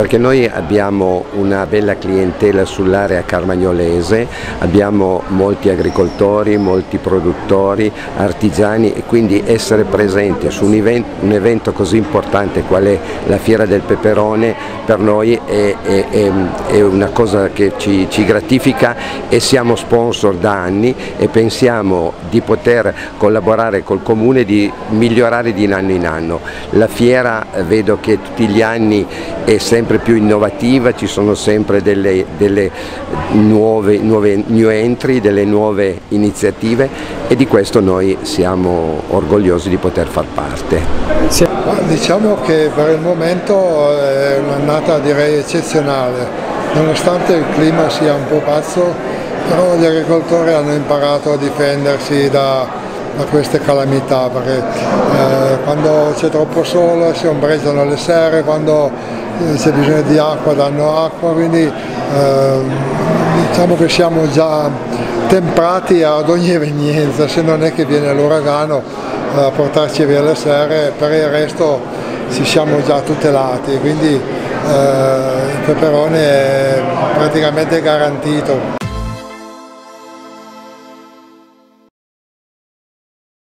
Perché noi abbiamo una bella clientela sull'area carmagnolese, abbiamo molti agricoltori, molti produttori, artigiani, e quindi essere presenti su un evento così importante qual è la Fiera del Peperone per noi è una cosa che ci gratifica, e siamo sponsor da anni e pensiamo di poter collaborare col Comune, di migliorare di anno in anno. La fiera vedo che tutti gli anni è sempre più innovativa, ci sono sempre delle nuove new entry, delle nuove iniziative, e di questo noi siamo orgogliosi di poter far parte. Diciamo che per il momento è un'annata direi eccezionale, nonostante il clima sia un po' pazzo, però gli agricoltori hanno imparato a difendersi da queste calamità, perché quando c'è troppo sole si ombreggiano le serre, quando c'è bisogno di acqua danno acqua, quindi diciamo che siamo già temprati ad ogni evenienza, se non è che viene l'uragano a portarci via le serre, per il resto ci siamo già tutelati, quindi il peperone è praticamente garantito.